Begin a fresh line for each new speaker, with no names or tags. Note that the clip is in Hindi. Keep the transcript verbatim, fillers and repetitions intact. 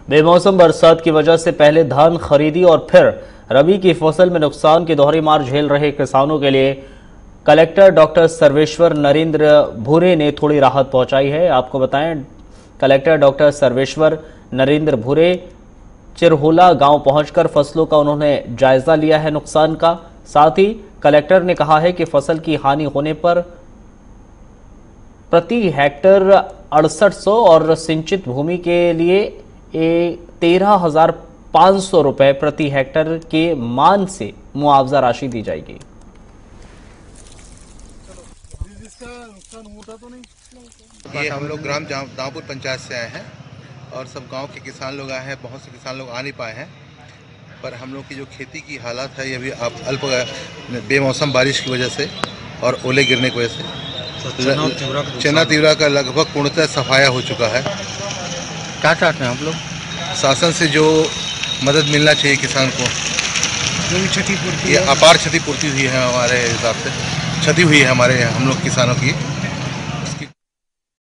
बेमौसम बरसात की वजह से पहले धान खरीदी और फिर रबी की फसल में नुकसान की दोहरी मार झेल रहे किसानों के लिए कलेक्टर डॉक्टर सर्वेश्वर नरेंद्र भूरे ने थोड़ी राहत पहुंचाई है। आपको बताएं, कलेक्टर डॉक्टर सर्वेश्वर नरेंद्र भूरे चिरहोला गांव पहुंचकर फसलों का उन्होंने जायजा लिया है नुकसान का। साथ ही कलेक्टर ने कहा है कि फसल की हानि होने पर प्रति हेक्टर अड़सठ सौ और सिंचित भूमि के लिए तेरह हजार पाँच सौ रुपए प्रति हेक्टर के मान से मुआवजा राशि दी जाएगी।
ये हम लोग ग्राम दामपुर पंचायत से आए हैं और सब गांव के किसान लोग आए हैं। बहुत से किसान लोग आ नहीं पाए हैं, पर हम लोग की जो खेती की हालत है ये भी आप अल्प बेमौसम बारिश की वजह से और ओले गिरने की वजह से चना तीवरा का लगभग पूर्णतः सफाया हो चुका है।
क्या चाहते हैं आप लोग?
शासन से जो मदद मिलना चाहिए किसान को,
जो भी क्षतिपूर्ति,
ये अपार क्षतिपूर्ति हुई है हमारे हिसाब से, क्षति हुई है हमारे हम लोग किसानों की।